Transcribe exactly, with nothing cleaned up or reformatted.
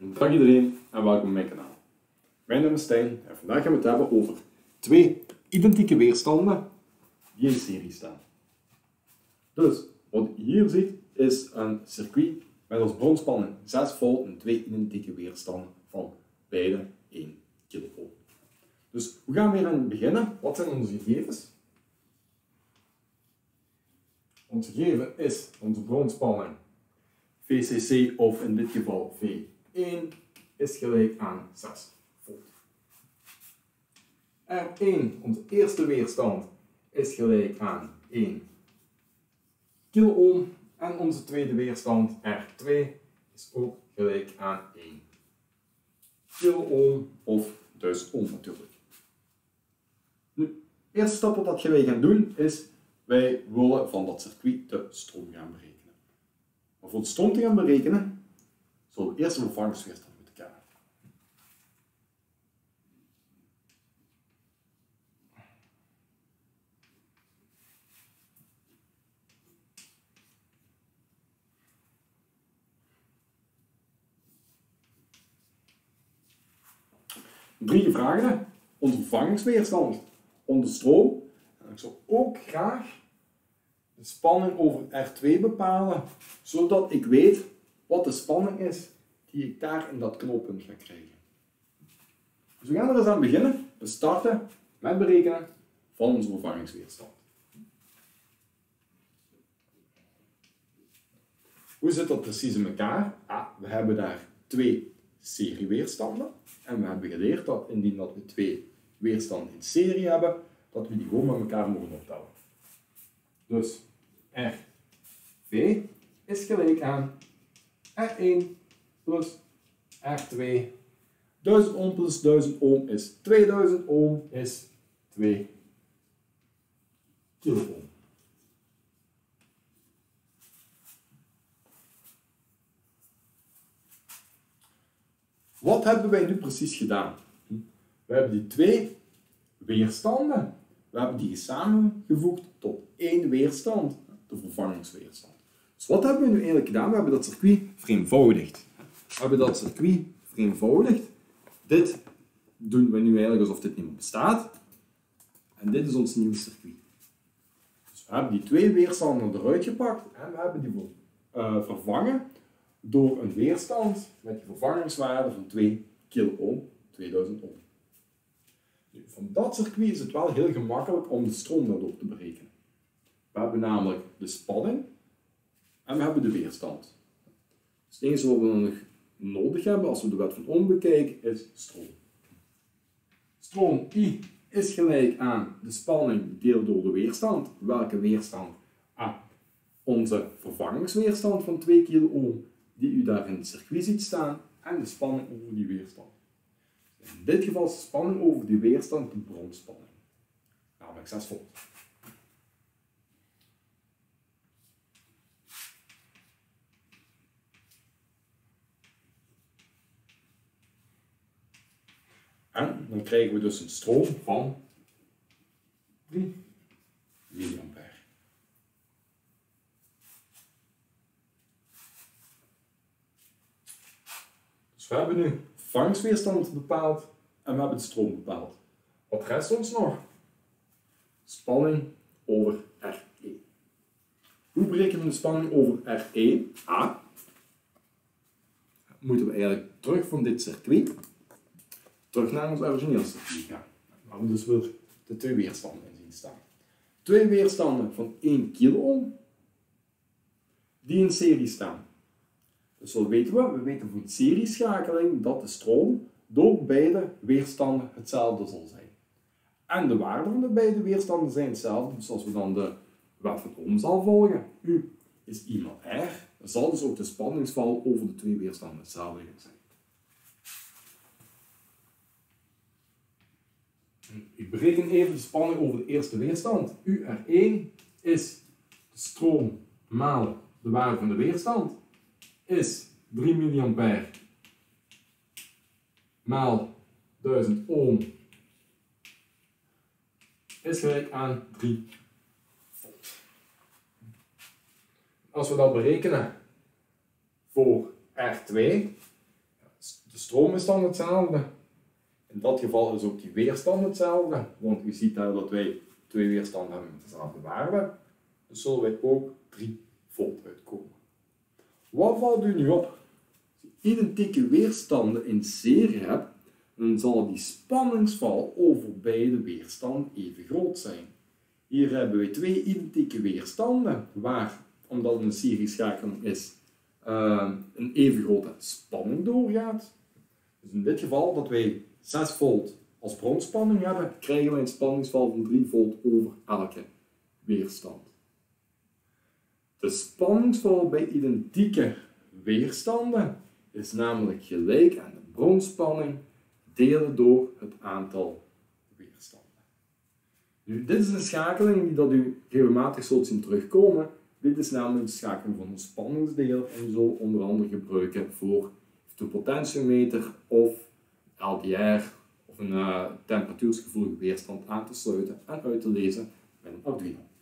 Dag iedereen en welkom op mijn kanaal. Mijn naam is Stijn en vandaag gaan we het hebben over twee identieke weerstanden die in serie staan. Dus wat je hier ziet is een circuit met als bronspanning zes volt en twee identieke weerstanden van beide één kilo. Dus hoe gaan we hier aan beginnen? Wat zijn onze gegevens? Ons gegeven is onze bronspanning V C C of in dit geval V één is gelijk aan zes volt. R één, onze eerste weerstand, is gelijk aan één kiloohm en onze tweede weerstand R twee is ook gelijk aan één kiloohm of duizend ohm natuurlijk. Nu, de eerste stap wat wij gaan doen is, wij willen van dat circuit de stroom gaan berekenen. Maar voor de stroom te gaan berekenen, zullen we eerst een vervangingsweerstand moeten kennen. Drie gevraagden. Onze vervangingsweerstand, onze stroom. En ik zou ook graag de spanning over R twee bepalen, zodat ik weet wat de spanning is die ik daar in dat knooppunt ga krijgen. Dus we gaan er eens aan beginnen. We starten met berekenen van onze vervangingsweerstand. Hoe zit dat precies in elkaar? Ah, we hebben daar twee serieweerstanden. En we hebben geleerd dat indien dat we twee weerstanden in serie hebben, dat we die gewoon met elkaar mogen optellen. Dus R V is gelijk aan R één plus R twee. duizend ohm plus duizend ohm is tweeduizend ohm is twee kiloohm. Wat hebben wij nu precies gedaan? We hebben die twee weerstanden, we hebben die samengevoegd tot één weerstand, de vervangingsweerstand. Dus wat hebben we nu eigenlijk gedaan? We hebben dat circuit vereenvoudigd. We hebben dat circuit vereenvoudigd. Dit doen we nu eigenlijk alsof dit niet meer bestaat. En dit is ons nieuwe circuit. Dus we hebben die twee weerstanden eruit gepakt en we hebben die uh, vervangen door een weerstand met die vervangingswaarde van twee kiloohm, tweeduizend ohm. Nu, van dat circuit is het wel heel gemakkelijk om de stroom daardoor te berekenen. We hebben namelijk de spanning en we hebben de weerstand. Dus het enige wat we nog nodig hebben als we de wet van Ohm bekijken is stroom. Stroom I is gelijk aan de spanning gedeeld door de weerstand. Welke weerstand? Ah, onze vervangingsweerstand van twee kiloohm die u daar in het circuit ziet staan en de spanning over die weerstand. In dit geval is de spanning over die weerstand de bronspanning, namelijk zes volt. En dan krijgen we dus een stroom van drie milliampère. Dus we hebben nu vervangingsweerstand bepaald en we hebben de stroom bepaald. Wat rest ons nog? Spanning over R één. Hoe berekenen we de spanning over R één? A. Moeten we eigenlijk terug van dit circuit terug naar ons origineel circuit gaan. Waar we dus weer de twee weerstanden in zien staan. Twee weerstanden van één kiloohm die in serie staan. Dus wat weten we? We weten van serieschakeling dat de stroom door beide weerstanden hetzelfde zal zijn. En de waarden van de beide weerstanden zijn hetzelfde, dus als we dan de wet van Ohm zal volgen, U is I maal R, dan zal dus ook de spanningsval over de twee weerstanden hetzelfde zijn. Ik bereken even de spanning over de eerste weerstand. U R één is de stroom maal de waarde van de weerstand, is drie milliampère maal duizend ohm is gelijk aan drie volt. Als we dat berekenen voor R twee, stroom is dan hetzelfde. In dat geval is ook die weerstand hetzelfde, want u ziet daar dat wij twee weerstanden hebben met dezelfde waarde. Dus zullen wij ook drie volt uitkomen. Wat valt u nu op? Als je identieke weerstanden in serie hebt, dan zal die spanningsval over beide weerstanden even groot zijn. Hier hebben we twee identieke weerstanden, waar, omdat het een serieschakeling is, uh, een even grote spanning doorgaat. Dus in dit geval, dat wij zes volt als bronspanning hebben, krijgen wij een spanningsval van drie volt over elke weerstand. De spanningsval bij identieke weerstanden is namelijk gelijk aan de bronspanning delen door het aantal weerstanden. Nu, dit is een schakeling die dat u regelmatig zult zien terugkomen. Dit is namelijk de schakeling van een spanningsdeel en u zult onder andere gebruiken voor de potentiometer of L D R of een uh, temperatuursgevoelige weerstand aan te sluiten en uit te lezen met een Arduino.